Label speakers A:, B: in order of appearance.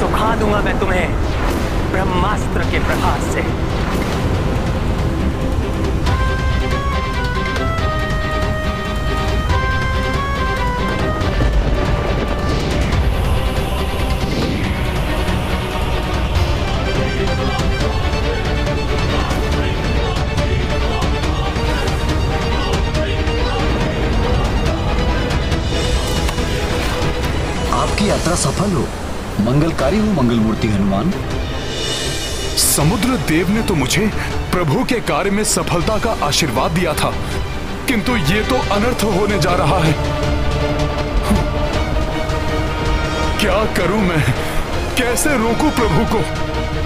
A: सुखा दूंगा मैं तुम्हें ब्रह्मास्त्र के प्रहार से।
B: आपकी यात्रा सफल हो, मंगलकारी हो मंगलमूर्ति हनुमान।
C: समुद्र देव ने तो मुझे प्रभु के कार्य में सफलता का आशीर्वाद दिया था, किंतु ये तो अनर्थ होने जा रहा है। क्या करूं मैं, कैसे रोकूं प्रभु को?